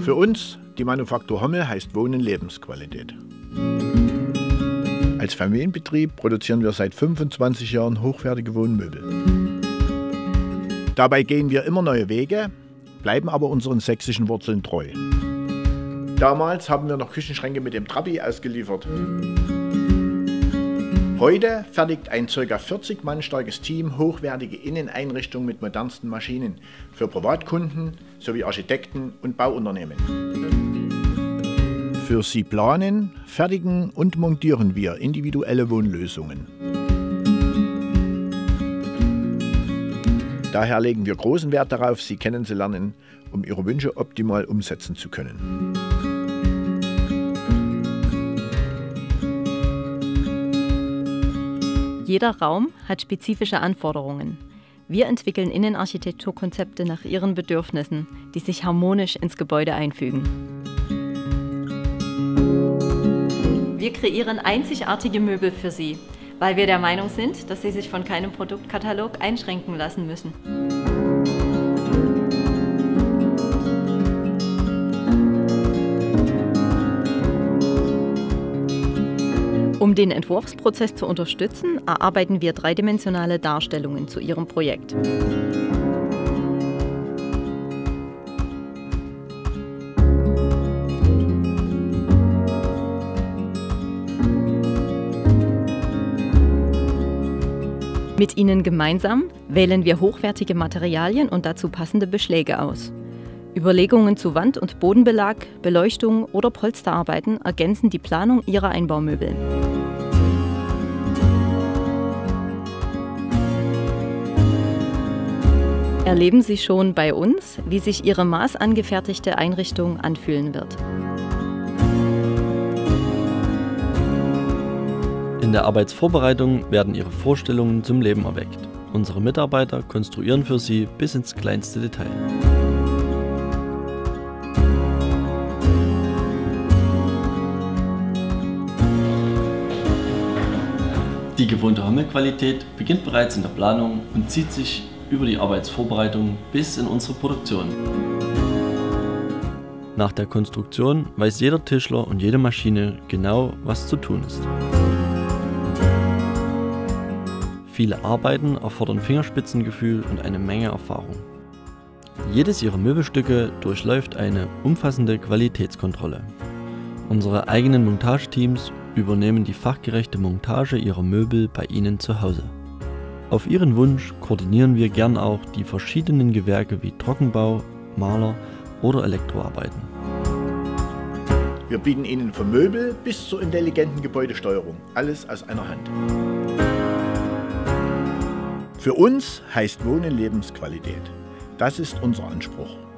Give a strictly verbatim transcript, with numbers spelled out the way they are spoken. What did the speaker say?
Für uns, die Manufaktur Hommel, heißt Wohnen Lebensqualität. Als Familienbetrieb produzieren wir seit fünfundzwanzig Jahren hochwertige Wohnmöbel. Dabei gehen wir immer neue Wege, bleiben aber unseren sächsischen Wurzeln treu. Damals haben wir noch Küchenschränke mit dem Trabi ausgeliefert. Heute fertigt ein ca. vierzig Mann starkes Team hochwertige Inneneinrichtungen mit modernsten Maschinen für Privatkunden sowie Architekten und Bauunternehmen. Für sie planen, fertigen und montieren wir individuelle Wohnlösungen. Daher legen wir großen Wert darauf, sie kennenzulernen, um ihre Wünsche optimal umsetzen zu können. Jeder Raum hat spezifische Anforderungen. Wir entwickeln Innenarchitekturkonzepte nach Ihren Bedürfnissen, die sich harmonisch ins Gebäude einfügen. Wir kreieren einzigartige Möbel für Sie, weil wir der Meinung sind, dass Sie sich von keinem Produktkatalog einschränken lassen müssen. Um den Entwurfsprozess zu unterstützen, erarbeiten wir dreidimensionale Darstellungen zu Ihrem Projekt. Mit Ihnen gemeinsam wählen wir hochwertige Materialien und dazu passende Beschläge aus. Überlegungen zu Wand- und Bodenbelag, Beleuchtung oder Polsterarbeiten ergänzen die Planung Ihrer Einbaumöbel. Erleben Sie schon bei uns, wie sich Ihre maßangefertigte Einrichtung anfühlen wird. In der Arbeitsvorbereitung werden Ihre Vorstellungen zum Leben erweckt. Unsere Mitarbeiter konstruieren für Sie bis ins kleinste Detail. Die gewohnte Hommel-Qualität beginnt bereits in der Planung und zieht sich über die Arbeitsvorbereitung bis in unsere Produktion. Nach der Konstruktion weiß jeder Tischler und jede Maschine genau, was zu tun ist. Viele Arbeiten erfordern Fingerspitzengefühl und eine Menge Erfahrung. Jedes Ihrer Möbelstücke durchläuft eine umfassende Qualitätskontrolle. Unsere eigenen Montageteams übernehmen die fachgerechte Montage Ihrer Möbel bei Ihnen zu Hause. Auf Ihren Wunsch koordinieren wir gern auch die verschiedenen Gewerke wie Trockenbau, Maler oder Elektroarbeiten. Wir bieten Ihnen vom Möbel bis zur intelligenten Gebäudesteuerung alles aus einer Hand. Für uns heißt Wohnen Lebensqualität. Das ist unser Anspruch.